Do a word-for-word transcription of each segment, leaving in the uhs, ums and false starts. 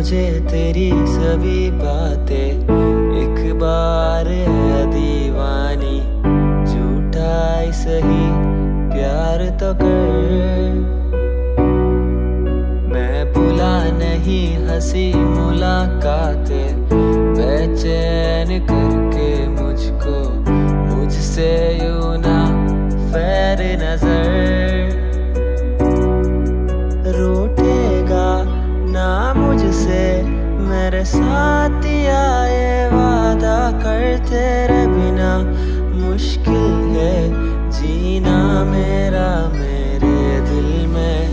मुझे तेरी सभी बातें एक बार है दीवानी, झूठा ही सही प्यार तो कर। मैं भुला नहीं हंसी मुलाकातें, बेचैन करके मुझको मुझसे यूं ना फेर नजर। रूठेगा ना मुझसे मेरे साथ आए, वादा कर तेरे बिना मुश्किल है जीना मेरा मेरे दिल में।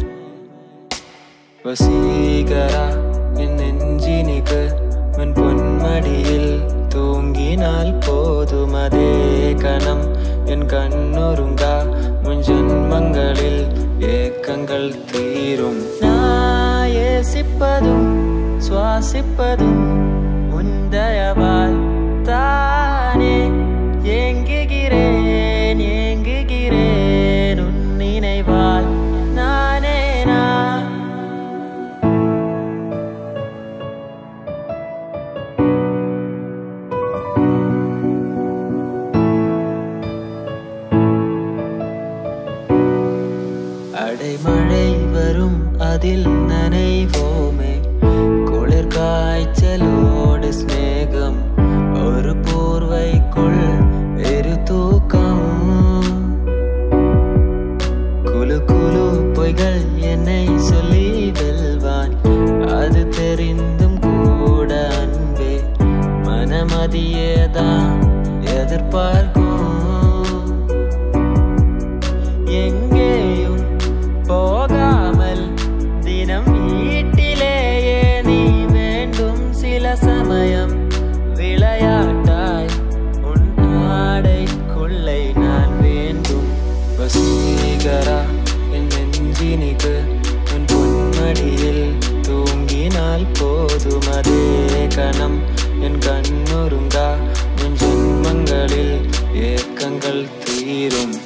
വസീകരാ എന്നെഞ്ചിനിക്ക് മുൻ പൊന്മടിയിൽ തൂങ്ങിനാൽ പോതും അതേ കണം എൻ കണ്ണുരുങ്കാ മുൻ ജന്മങ്ങളിൽ ഏക്കങ്ങൾ തീരും. യേസിപ്പതും சுவாசிப்பதும் உந்தயவால் தானே. ஏங்குகிறேன் ஏங்குகிறேன் உன் நினைவால் நானே நான். அடைமழை வரும் அதில் நனைவோமே, குளிர் காய்ச்சலோடு ஸ்நேகம் ஒரு போர்வைக்குள் வெறு தூக்கம். குழு குழு பொய்கள் என்னை சொல்லி வெல்வான், அது தெரிந்தும் கூட அன்பே மனமதியேதான் எதிர்பார்க்கும். எங்கேயும் போகாமல் தினம் வீட்டிலேயே நீ வேண்டும். சில சமயம் விளையாட்டாய் உன் ஆடைக்குள்ளே நான் வேண்டும். வசீகரா என் நெஞ்சினிக்கு உன் பொன்மடியில் தூங்கினால் போதும் அதே கணம் என் கண்ணுருங்கா உன் ஜென்மங்களில் ஏக்கங்கள் தீரும்.